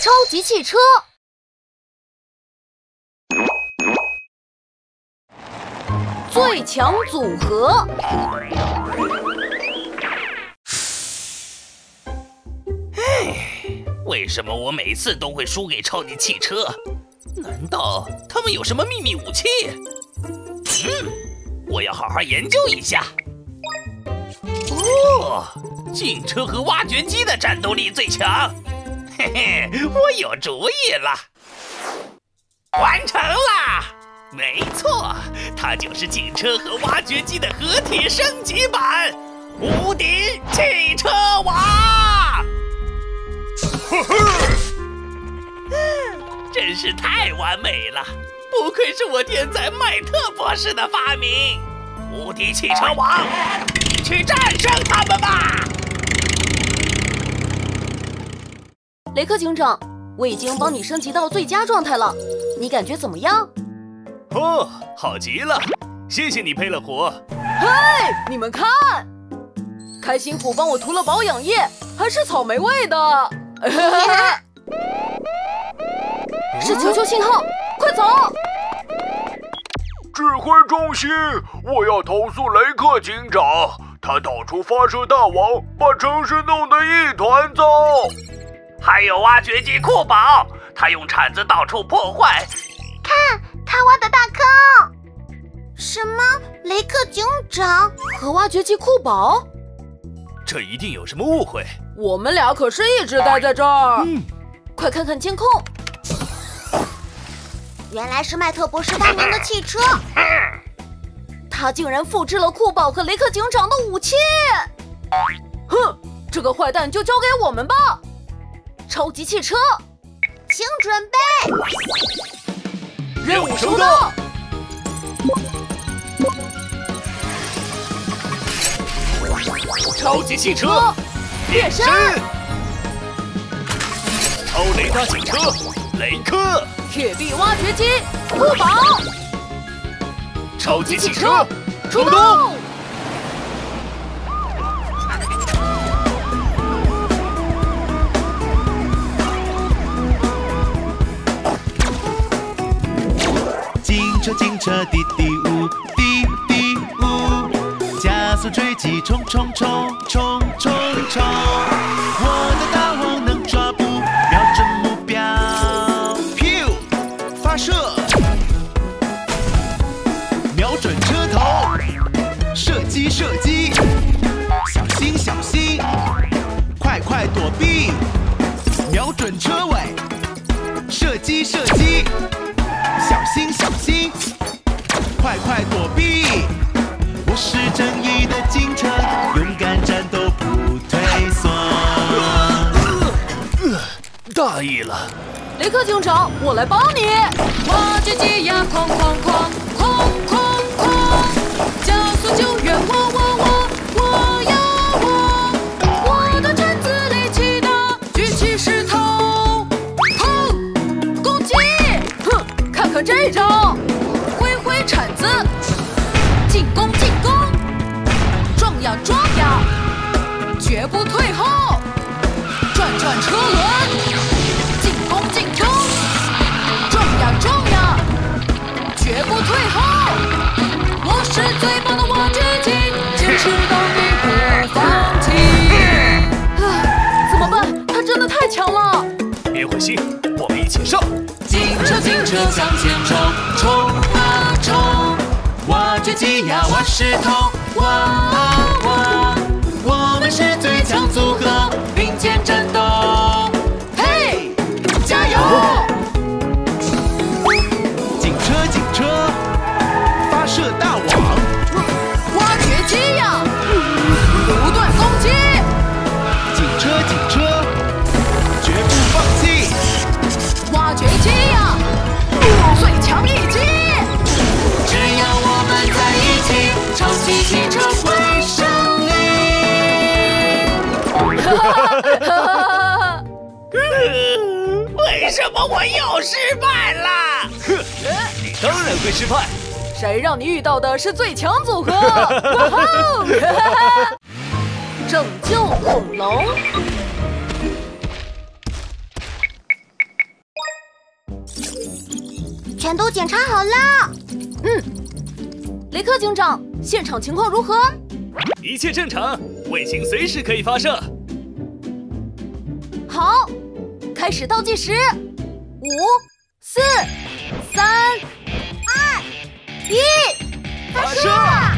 超级汽车。最强组合。 为什么我每次都会输给超级汽车？难道他们有什么秘密武器？我要好好研究一下。哦，警车和挖掘机的战斗力最强。嘿嘿，我有主意了，完成啦！没错，它就是警车和挖掘机的合体升级版——无敌汽车王！真是太完美了，不愧是我天才麦特博士的发明。无敌汽车王，去战胜他们吧！ 雷克警长，我已经帮你升级到最佳状态了，你感觉怎么样？ 哦，好极了，谢谢你配了活。 嘿，你们看，开心果帮我涂了保养液，还是草莓味的。是求救信号，快走！ 指挥中心，我要投诉雷克警长，他到处发射弹网，把城市弄得一团糟。 还有挖掘机库宝，他用铲子到处破坏。 看，他挖的大坑。什么？雷克警长和挖掘机库宝？ 这一定有什么误会。 我们俩可是一直待在这儿。快看看监控。 原来是麦特博士发明的汽车。 他竟然复制了库宝和雷克警长的武器。哼，这个坏蛋就交给我们吧。超级汽车， 请准备。 任务收到。 超级汽车变身，超雷达警车雷克， 铁臂挖掘机库宝， 超级汽车出动！ 警车滴滴呜，滴滴呜，加速追击，冲冲冲冲冲冲！我的大王能抓捕，瞄准目标，咻，发射，瞄准车头，射击射击，小心小心，快快躲避，瞄准车尾，射击射击。小心小心，快快躲避！我是正义的警车，勇敢战斗不退缩。 大意了， 雷克警长，我来帮你！挖掘机呀，哐哐哐哐哐哐，加速救援，我呀我的铲子力气大，举起石头，砰，攻击！哼，看看这招，挥挥铲子，进攻进攻，撞呀撞呀，绝不退后，转转车轮。进攻，撞呀撞呀，绝不退后！我是最棒的挖掘机，坚持到底不放弃。怎么办？他真的太强了！ 别灰心，我们一起上！ 警车向前冲，冲啊冲！挖掘机呀挖石头，挖啊挖！我们是最强组合，并肩战斗。加油！警车，发射大网， 挖掘机呀，不断攻击！ 警车，绝不放弃！ 挖掘机呀，最强一击！ 只要我们在一起，超级汽车会胜利！为什么我又失败了？哼，你当然会失败。 谁让你遇到的是最强组合？拯救恐龙。 全都检查好了。 雷克警长，现场情况如何？ 一切正常，卫星随时可以发射。 好，开始倒计时，5、4、3、2、1， 发射！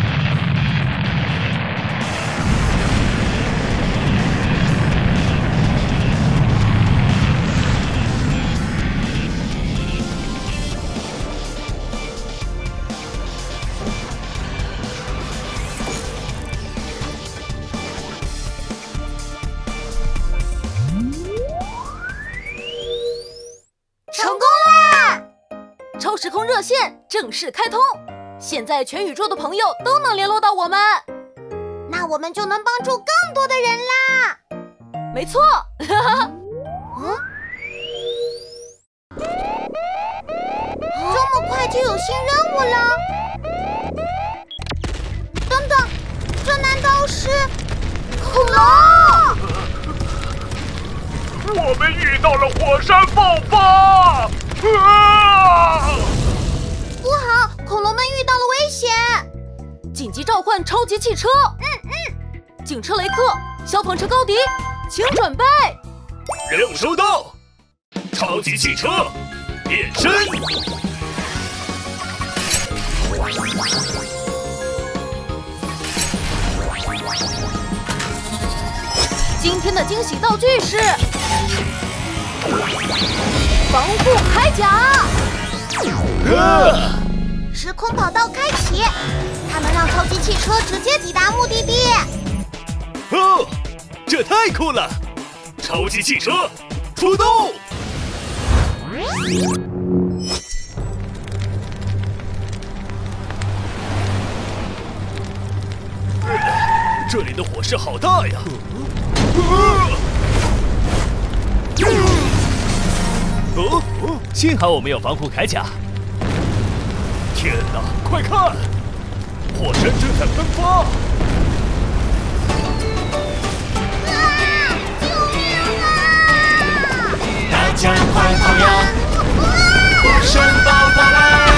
成功啦！ 超时空热线正式开通，现在全宇宙的朋友都能联络到我们。 那我们就能帮助更多的人啦！ 没错， 这么快就有新任务了？等等，这难道是恐龙？ 我们遇到了火山爆发！ 不好，恐龙们遇到了危险！ 紧急召唤超级汽车。警车雷克，消防车高迪，请准备。 任务收到，超级汽车变身。 今天的惊喜道具是防护铠甲。 时空跑道开启，它能让超级汽车直接抵达目的地。 哦，这太酷了！超级汽车出动！这里的火势好大呀！幸好我们有防护铠甲。天哪，快看，火山正在喷发！ 大家快跑呀！火山爆发啦！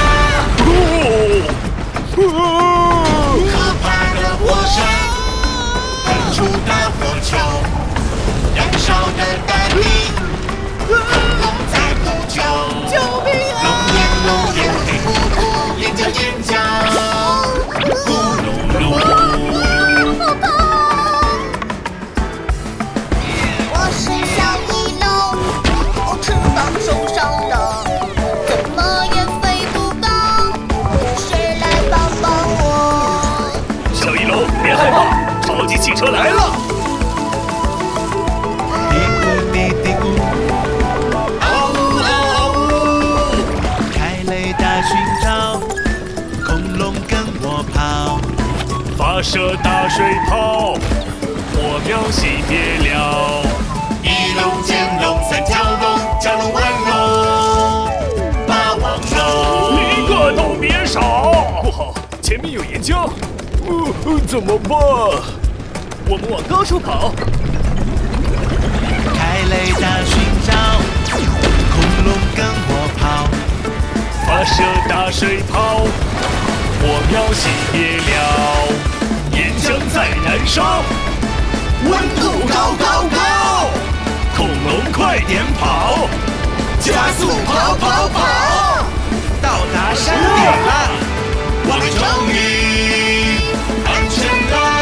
可怕的火山喷出大火球，燃烧的大地，龙在呼救， 救命啊！ 龙眼龙眼黑乎乎，眼角眼角，咕噜噜。 好痛！我是小翼龙，翅膀受伤了，怎么也飞不高，谁来帮帮我？ 小翼龙，别害怕，超级汽车来了！ 嘀咕嘀嘀咕，嗷呜嗷呜！开雷达寻找，恐龙跟我跑， 发射大水炮，火苗熄灭了。 一龙见龙三条龙，蛟龙玩龙，霸王龙。 一个都别少！不好，前面有岩浆，怎么办？我们往高处跑。 开雷达寻找，恐龙跟我跑， 发射大水炮，火苗熄灭了，岩浆在燃烧， 温度高高高， 恐龙快点跑， 加速跑跑跑，到达山顶了，我们终于安全啦！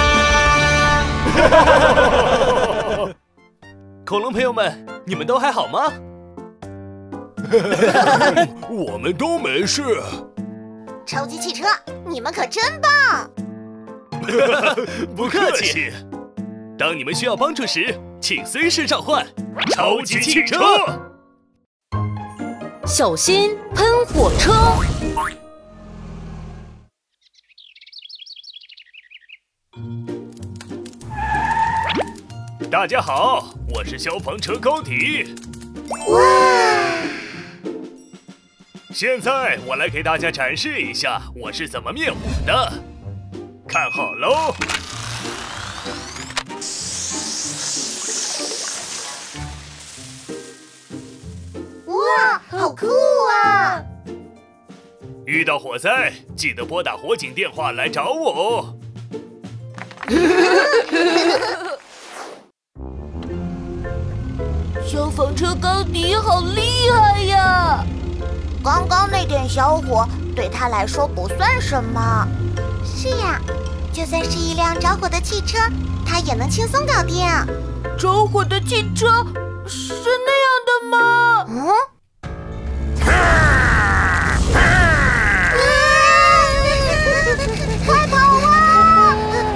恐龙朋友们，你们都还好吗？我们都没事。 超级汽车，你们可真棒！ 不客气。当你们需要帮助时，请随时召唤超级汽车。 小心喷火车！ 大家好，我是消防车高迪。 哇！ 现在我来给大家展示一下我是怎么灭火的，看好喽！ 哇，好酷啊！ 遇到火灾，记得拨打火警电话来找我哦。 消防车高迪好厉害呀！刚刚那点小火对他来说不算什么。是呀，就算是一辆着火的汽车，他也能轻松搞定。着火的汽车是那样的吗？快跑啊！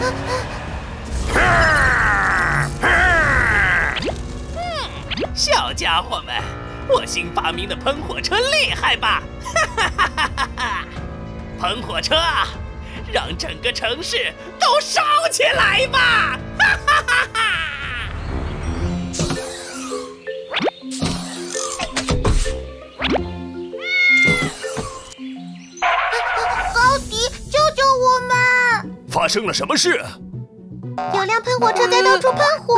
小家伙们，我新发明的喷火车厉害吧？哈哈哈哈哈！喷火车啊，让整个城市都烧起来吧！哈哈哈哈！ 高迪，救救我们！ 发生了什么事？ 有辆喷火车在到处喷火。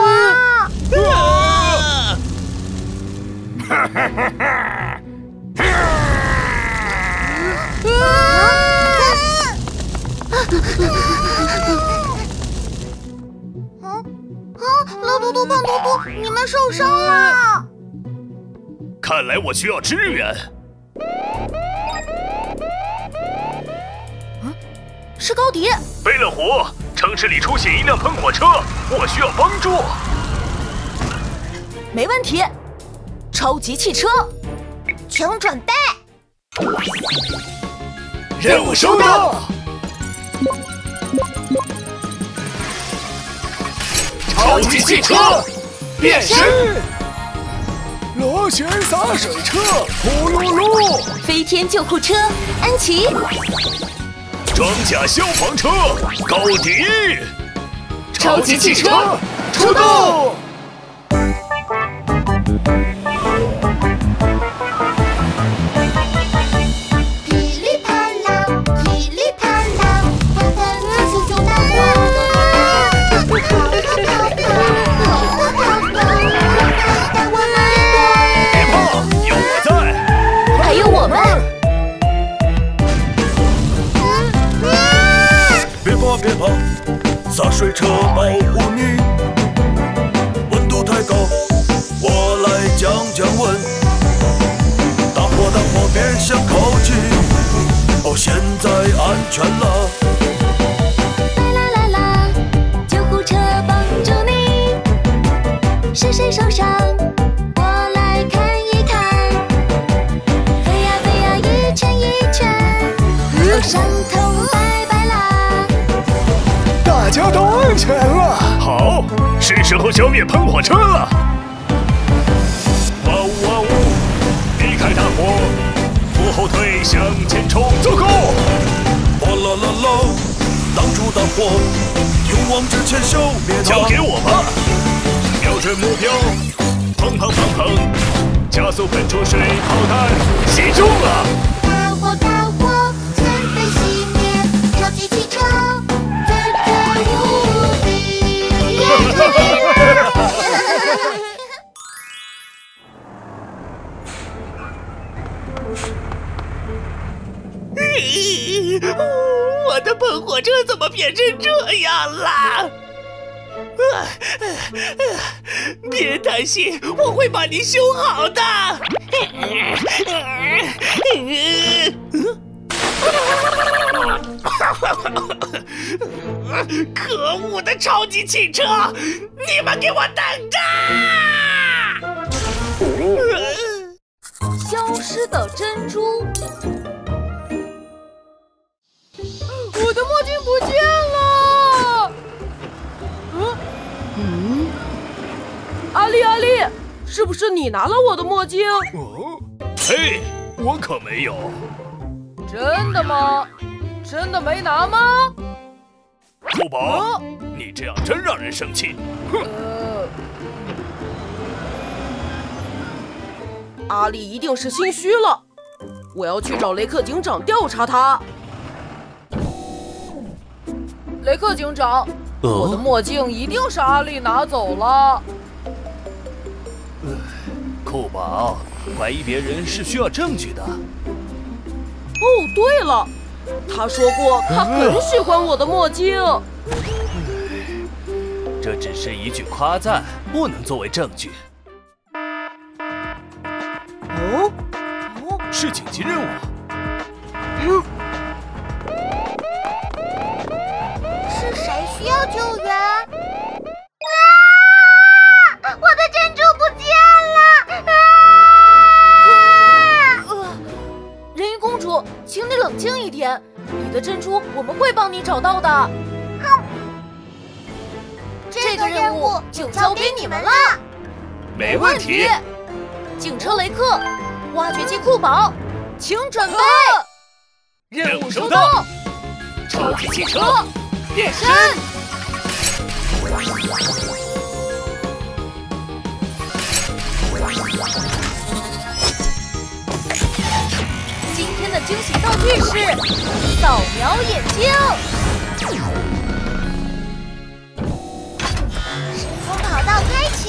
老嘟嘟、胖嘟嘟，你们受伤了！ 看来我需要支援。 是高迪。 背了火，城市里出现一辆喷火车，我需要帮助。 没问题，超级汽车， 请准备。 任务收到。超级汽车变身，螺旋洒水车呼噜噜， 飞天救护车安琪， 装甲消防车高迪， 超级汽车出动。 噼里啪啦，噼里啪啦，喷喷熊熊大火，跑跑跑跑，跑跑跑跑，带我们！ 别怕，有我在， 还有我们。 别怕，洒水车保护你。温度太高，我来降温。大火，别想靠近。哦，现在安全了。 啦啦啦，救护车帮助你。是谁受伤？我来看一看。飞呀飞呀，一圈一圈，哦，伤痛拜拜啦。 大家都安全了。好，是时候消灭喷火车了。哇呜哇呜，避开大火，不后退，向前冲，走go！ 哗啦啦啦，挡住大火，勇往直前消灭它。 交给我吧，瞄准目标，砰砰砰砰，加速喷出水炮弹，击中了。 大火，全被熄灭，超级汽车最无敌。 我的喷火车怎么变成这样了？别担心，我会把你修好的。可恶的超级汽车，你们给我等着！ 消失的珍珠，我的墨镜不见了。阿丽，是不是你拿了我的墨镜？ 嘿，我可没有。 真的吗？真的没拿吗？ 兔宝，你这样真让人生气。哼！ 阿丽一定是心虚了，我要去找雷克警长调查他。雷克警长，我的墨镜一定是阿丽拿走了。 酷宝，怀疑别人是需要证据的。 哦，对了，他说过他很喜欢我的墨镜。 这只是一句夸赞，不能作为证据。 哦， 是紧急任务。 是谁需要救援？我的珍珠不见了！ 人鱼公主，请你冷静一点，你的珍珠我们会帮你找到的。 这个任务就交给你们了。 没问题。 警车雷克，挖掘机库宝，请准备。 任务收到。 超级汽车变身。 今天的惊喜道具是扫描眼镜。 时空跑道开启。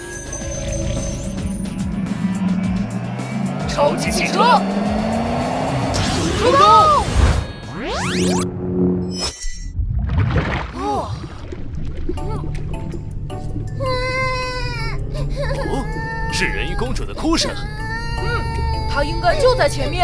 超级汽车出动！ 哦，是人鱼公主的哭声。 她应该就在前面。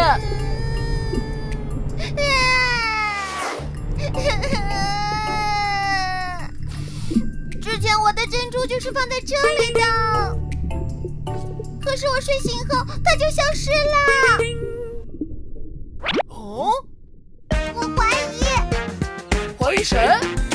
之前我的珍珠就是放在这里的，可是我睡醒后它就消失了。 哦， 我怀疑谁？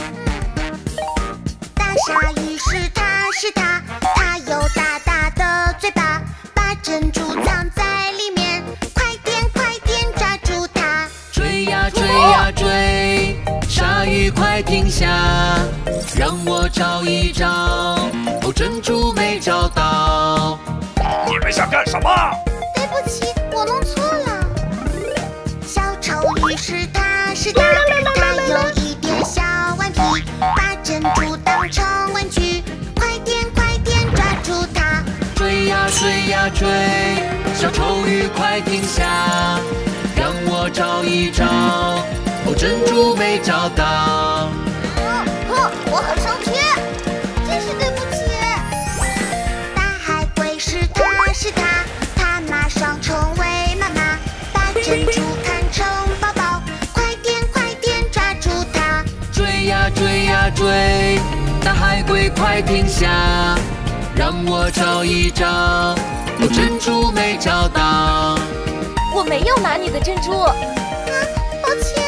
大鲨鱼是它，它有大大的嘴巴，把珍珠藏在里面，快点抓住它！ 追呀追呀追，鲨鱼快停下，让我找一找，哦，珍珠没找到。 你们想干什么？ 对不起，我弄错了。小丑鱼是它，它有一点小顽皮，把珍珠当成玩具，快点抓住它！ 追呀追呀追，小丑鱼快停下，让我找一找，哦，珍珠没找到。 我很生气，真是对不起。大海龟是它，它马上成为妈妈，把珍珠看成宝宝，快点抓住它！ 追呀追呀追，大海龟快停下，让我找一找，哦，珍珠没找到。 我没有拿你的珍珠。 抱歉。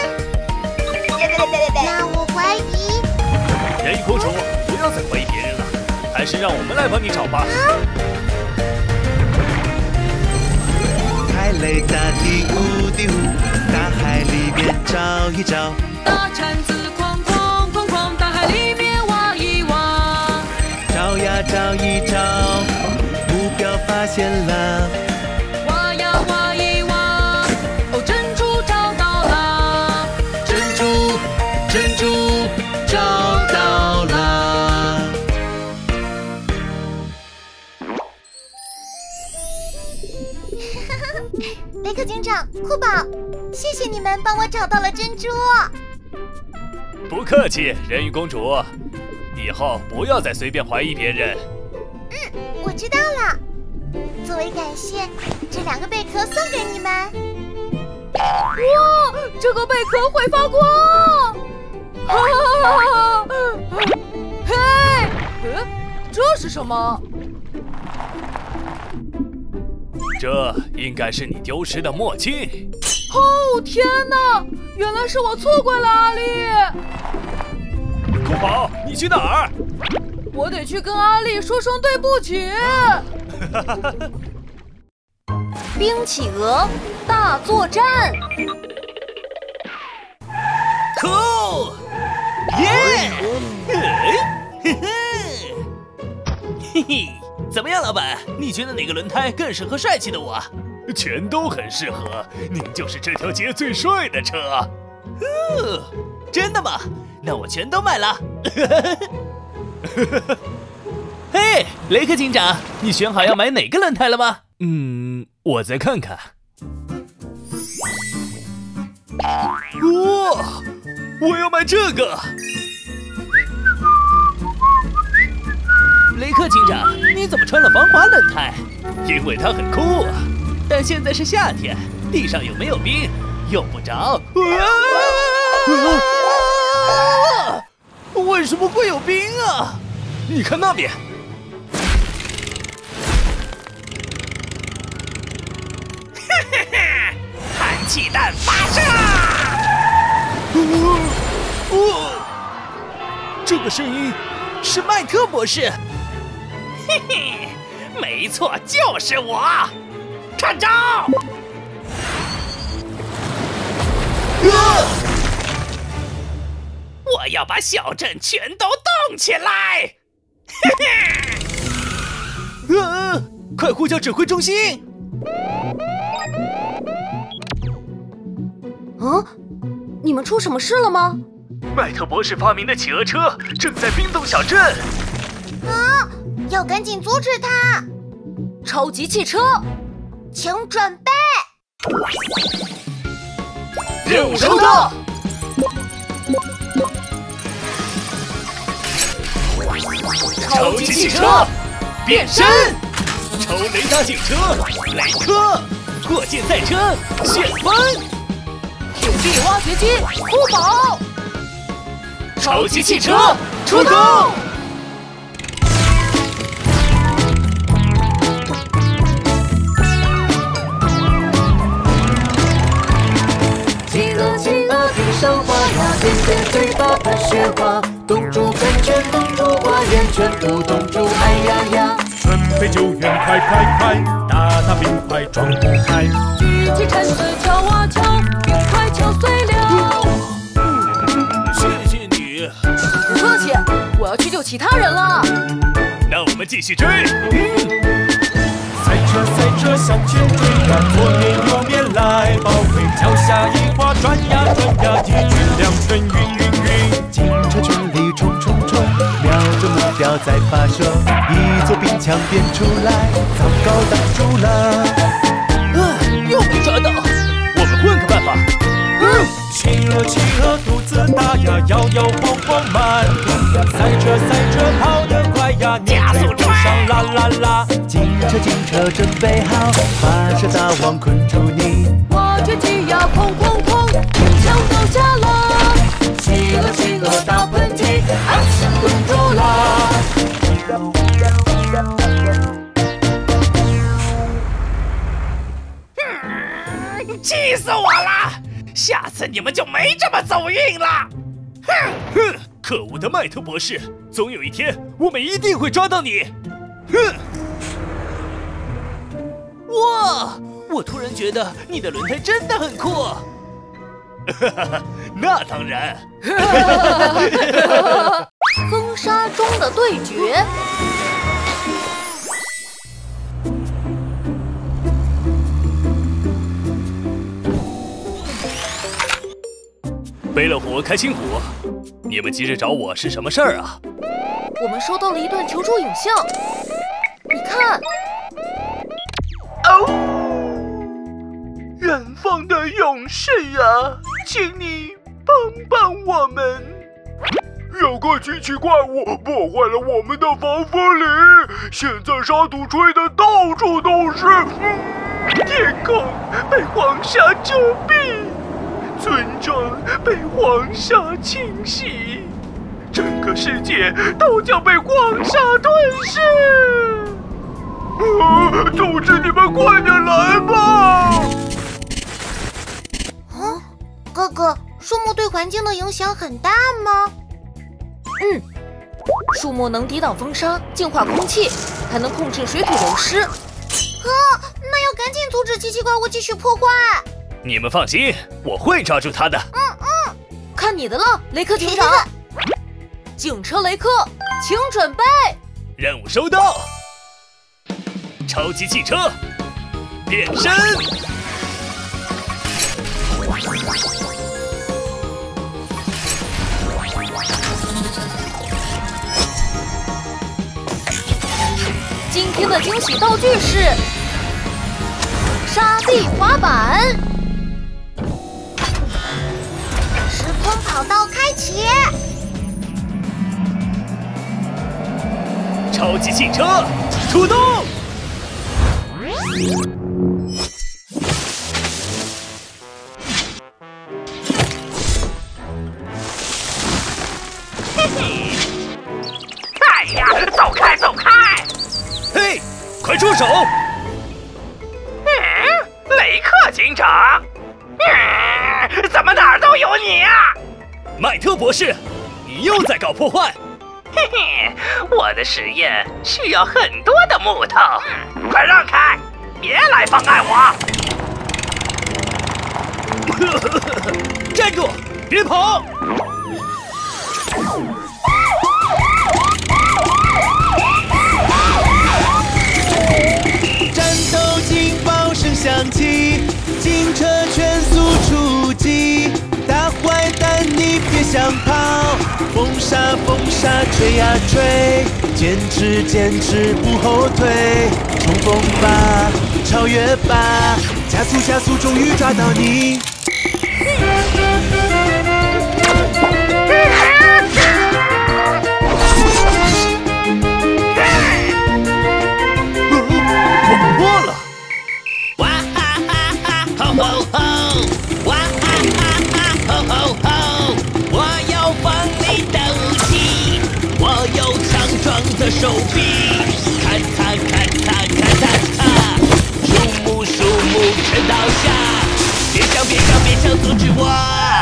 那我怀疑。 人鱼公主，不要再怀疑别人了，还是让我们来帮你找吧。 太累打地呼地呼，大海里面找一找。 大铲子哐哐哐哐，大海里面挖一挖。 找呀找一找，目标发现了。 挖呀挖一挖，哦，珍珠找到了。珍珠找到了。 雷克警长，酷宝，谢谢你们帮我找到了珍珠。 不客气，人鱼公主，以后不要再随便怀疑别人。 我知道了。作为感谢，这2个贝壳送给你们。 哇，这个贝壳会发光！嘿，这是什么？ 这应该是你丢失的墨镜。 哦，天哪！原来是我错怪了阿丽。 酷宝，你去哪儿？ 我得去跟阿丽说声对不起。冰企鹅大作战。 酷！耶！嘿嘿，怎么样，老板？你觉得哪个轮胎更适合帅气的我？ 全都很适合，您就是这条街最帅的车。 真的吗？那我全都买了。嘿，雷克警长，你选好要买哪个轮胎了吗？ 我再看看。 哇！我要买这个。 雷克警长，你怎么穿了防滑轮胎？ 因为它很酷啊。 但现在是夏天，地上有没有冰？用不着。为什么会有冰啊？ 你看那边。 氮气弹发射！ 这个声音是麦特博士。 嘿嘿，没错，就是我。看招！我要把小镇全都动起来！ 快呼叫指挥中心！ 你们出什么事了吗？ 麦特博士发明的企鹅车正在冰冻小镇。 要赶紧阻止它！ 超级汽车， 请准备。 任务收到。 超级汽车变身， 超雷达警车雷克， 火箭赛车旋风， 铁臂挖掘机酷宝， 超级汽车出动！ 企鹅地上滑呀，尖尖嘴巴喷雪花，冻住喷泉，冻住花园，全部冻住，哎呀呀！ 准备救援，快快快，大大冰块撞不开。 举起铲子敲啊敲，冰块敲碎了。 谢谢你， 不客气，我要去救其他人了。 那我们继续追。 赛车向前追呀，左面右面来包围，脚下一滑转呀转呀，一举两分晕。警车全力冲，瞄着目标在发射，一座冰墙变出来，糟糕挡住了。 又没抓到， 我们换个办法。 企鹅肚子大呀，摇晃慢动呀，赛车跑得快呀， 加速追上啦！警车准备好，发射大网困住你。 挖掘机呀，哐，冰墙倒下了。企鹅打喷嚏，冻住了。 气死我了！下次你们就没这么走运了。 哼！可恶的麦特博士，总有一天我们一定会抓到你。哼！ 哇！我突然觉得你的轮胎真的很酷。 那当然。 风沙中的对决。 背了火开心火，你们急着找我是什么事儿啊？ 我们收到了一段求助影像，你看。 远方的勇士啊，请你帮我们！有个奇奇怪物破坏了我们的防风林，现在沙土吹得到处都是，天空被黄沙遮蔽，村庄被黄沙侵袭，整个世界都将被黄沙吞噬！组织你们快点来吧！ 哥哥，树木对环境的影响很大吗？ 树木能抵挡风沙，净化空气，还能控制水土流失。 那要赶紧阻止奇奇怪物继续破坏。 你们放心，我会抓住他的。 看你的了，雷克警长。警车雷克，请准备。 任务收到。超级汽车变身。 今天的惊喜道具是沙地滑板。 空跑道开启。 超级汽车出动！ 嘿嘿！哎呀，走开，走开！ 嘿，快住手！ 雷克警长，怎么哪儿都有你呀？ 麦特博士，你又在搞破坏！ 嘿嘿，我的实验需要很多的木头，快让开，别来妨碍我！ 站住，别跑！ 战斗警报声响起，警车全速出击，大坏蛋你别想跑，风沙风沙吹呀吹，坚持坚持不后退，冲锋吧，超越吧，加速加速，终于抓到你。 网破了！ 哇哈哈哈，吼吼吼！哇哈哈哈，吼吼吼！我有锋利的武器，我有强壮的手臂，咔嚓咔嚓咔嚓嚓，树木全倒下，别想阻止我！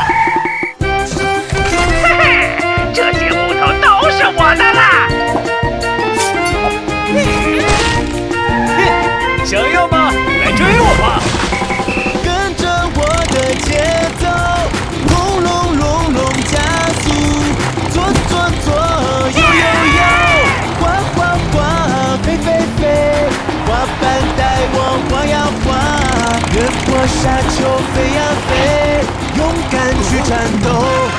嘿嘿，这些木头都是我的啦！ 想要吗？来追我吧！ 跟着我的节奏，隆隆隆隆加速，左左左，右右右，滑滑滑，飞飞飞，滑板带我滑呀滑，越过沙丘飞呀飞，勇敢去战斗。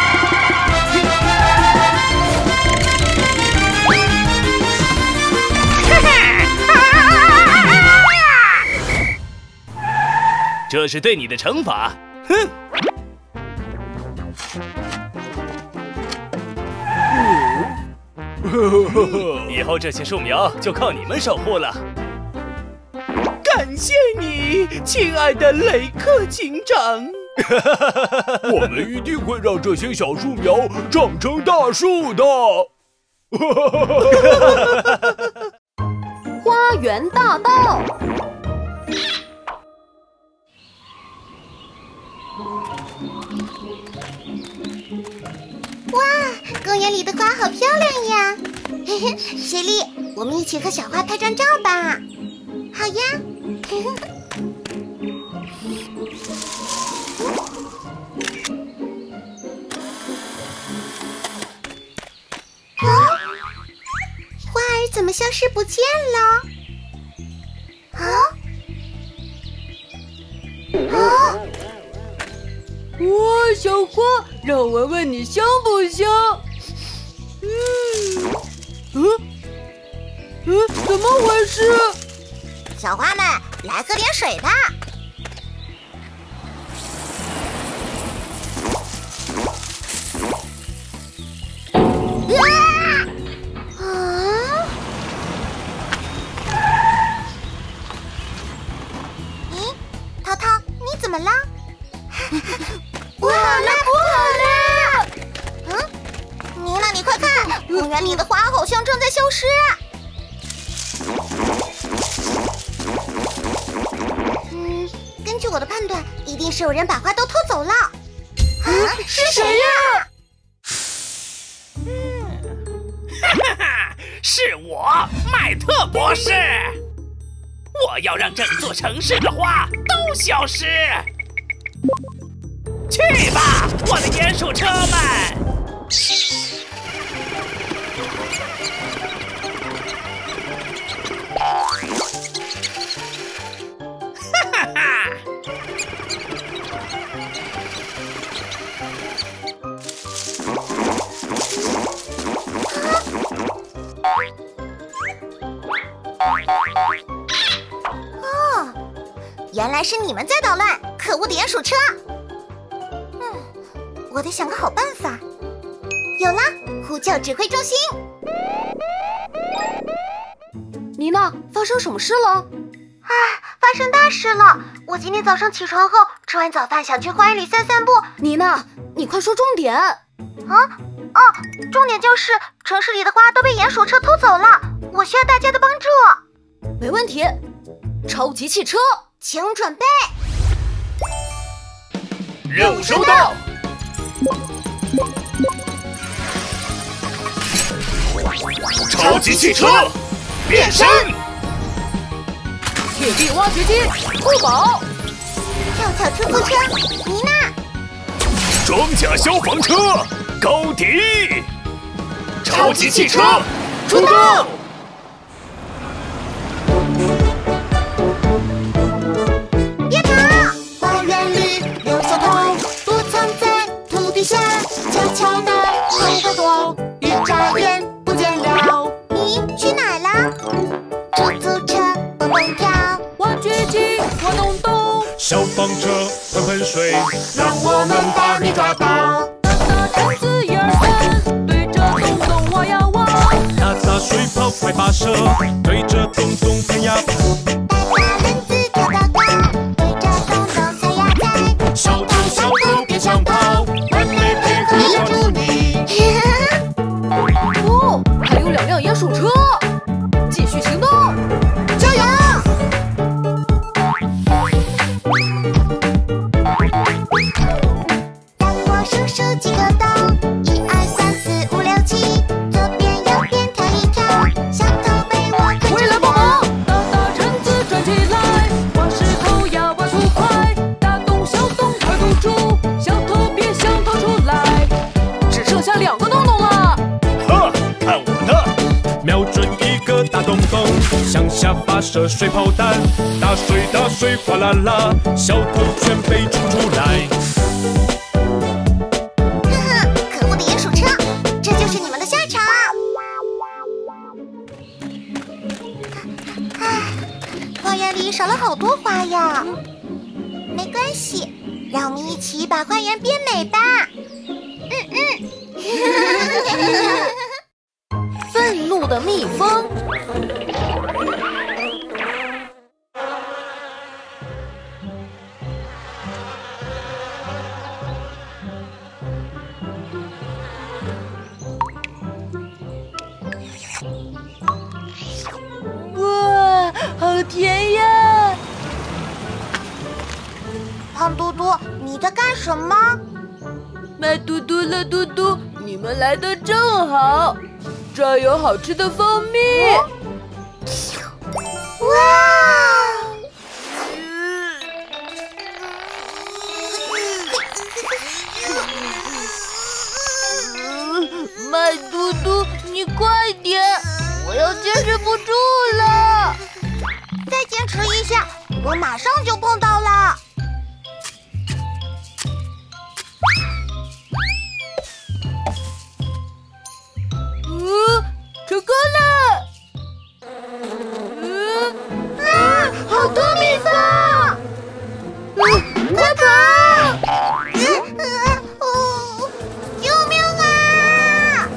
这是对你的惩罚，哼！以后这些树苗就靠你们守护了。 感谢你，亲爱的雷克警长。 我们一定会让这些小树苗长成大树的。 花园大道。 哇，公园里的花好漂亮呀！嘿嘿，雪莉，我们一起和小花拍张照吧。好呀。啊，花儿怎么消失不见了？ 哇，小花，让我闻闻你香不香？怎么回事？ 小花们，来喝点水吧。咦，涛涛，你怎么了？不好了，不好了！妮娜，你快看，公园里的花好像正在消失。根据我的判断，一定是有人把花都偷走了。是谁呀？ 哈哈，是我，麦特博士。我要让整座城市的花都消失。去吧，我的鼹鼠车们！哈哈哈！ 哦，原来是你们在捣乱！可恶的鼹鼠车！ 我得想个好办法。有啦，呼叫指挥中心。 妮娜，发生什么事了？ 唉，发生大事了！我今天早上起床后，吃完早饭想去花园里散散步。 妮娜，你快说重点。 重点就是城市里的花都被鼹鼠车偷走了，我需要大家的帮助。 没问题，超级汽车， 请准备。 任务收到。超级汽车变身。 铁臂挖掘机，酷宝。 跳跳出租车，妮娜。 装甲消防车，高迪。超级汽车出动。 别跑！花园里有小偷，躲藏在土地下，悄悄地偷个躲，一眨眼不见了。咦，去哪儿了？出租车蹦蹦跳， 挖掘机挖洞洞， 消防车喷喷水，让我们把你抓到。 打铲子1、2、3，对着洞洞挖呀挖。 打打水泡快把手，对着洞洞喷呀喷。 带把轮子跳高高，对着洞洞踩呀踩。 小偷小偷别想跑，完美配合抓住你。 哦，还有2辆鼹鼠车，继续行动， 加油！让我数数几个洞，1、2、3、4、5、6、7，左边右边跳一跳，小偷被我看我也来帮忙。打铲子转起来，挖石头呀挖土块，大洞小洞快堵住，小偷别想逃出来。只剩下2个洞洞了。 哈，看我的！瞄准一个大洞洞，向下发射水炮弹，打水打水哗啦啦，小偷全被冲出来。 可恶的鼹鼠车，这就是你们的下场！唉，花园里少了好多花呀。没关系，让我们一起把花园变美吧。 愤怒的蜜蜂。哇，好甜呀！ 胖嘟嘟，你在干什么？ 卖嘟嘟了，嘟嘟，你们来的正好，这儿有好吃的蜂蜜。 哇！ 卖嘟嘟，你快点，我要坚持不住了。 再坚持一下，我马上就碰到了。 成功了！ 好多蜜蜂！快跑！救命啊！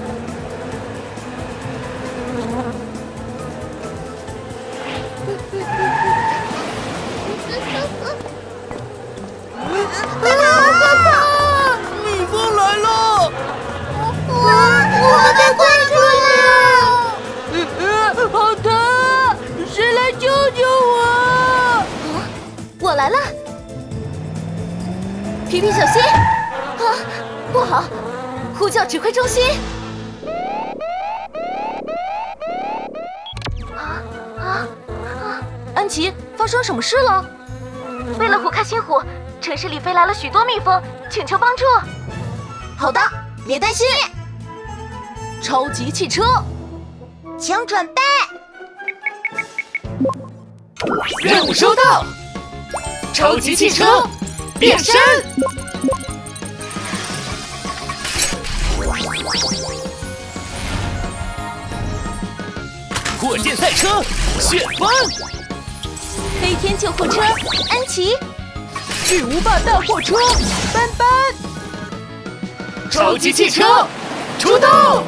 快跑！ 蜜蜂来了！ 我被困住了！ 好疼！谁来救救我？我来了，皮皮小心！不好，呼叫指挥中心！安琪，发生什么事了？为了虎克星虎，城市里飞来了许多蜜蜂，请求帮助。好的，别担心。超级汽车， 请准备。 任务收到。超级汽车变身。火箭赛车旋风。 飞天救护车安琪，巨无霸大货车斑斑， 超级汽车出动！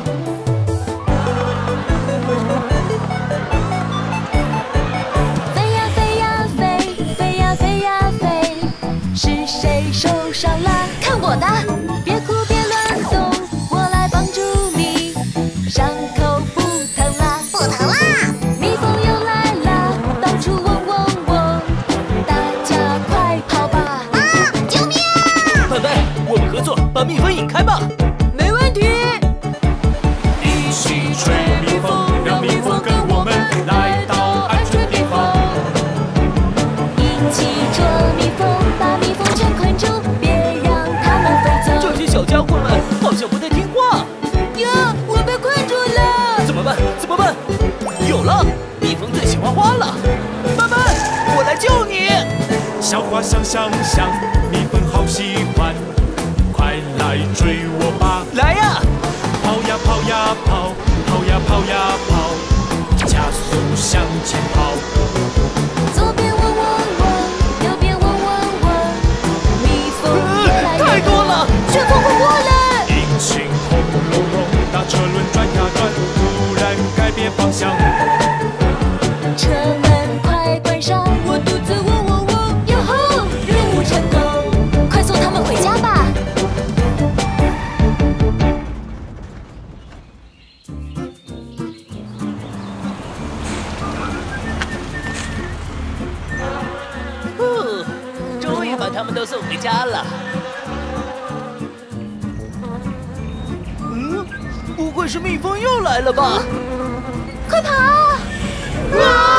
飞呀飞呀飞，飞呀飞呀飞，是谁受伤了？看我的！别哭别乱动，我来帮助你，伤口不疼啦， 不疼啦！ 蜜蜂又来啦，到处嗡嗡嗡，大家快跑吧！ 啊！救命！ 笨笨，我们合作把蜜蜂引开吧。 没问题。 一起吹蜜蜂，让蜜蜂跟我们来到安全地方。 一起捉蜜蜂，把蜜蜂全困住，别让它们飞走。 这些小家伙们好像不太听话。 呀，我被困住了。 怎么办？怎么办？有了，蜜蜂最喜欢花了。笨笨，我来救你。 小花香香香，蜜蜂好喜欢，快来追我吧！ 来呀！ 跑呀跑呀跑，跑呀跑呀跑，加速向前跑。 左边嗡嗡嗡，右边嗡嗡嗡，蜜蜂越来越太多了， 旋风快过来！ 引擎轰隆隆，大车轮转呀转，突然改变方向。 车门快关上，我肚子嗡嗡嗡，哟吼，任务成功，快送他们回家吧！ 终于把他们都送回家了。不会是蜜蜂又来了吧？ 快跑！ 啊！